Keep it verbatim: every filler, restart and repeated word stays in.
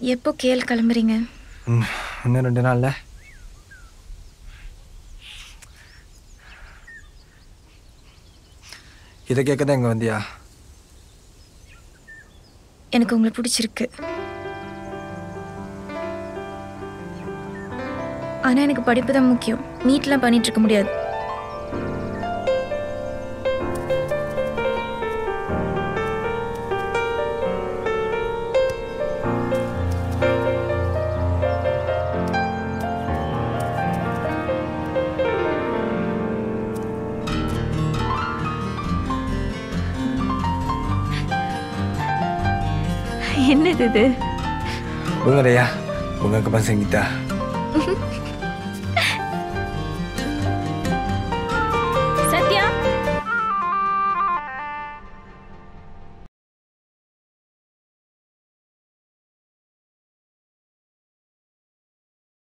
எப்போ கேள் கிளம்புறீங்க? ம் இன்னும் ரெண்டு நாள்ல. இதை கேட்க தான் இங்கே வந்தியா? எனக்கு உங்களை பிடிச்சிருக்கு. ஆனால் எனக்கு படிப்பு தான் முக்கியம். நீட்லாம் பண்ணிட்டு இருக்க முடியாது. என்னது இது? bunga deh ya, bunga kebang kita.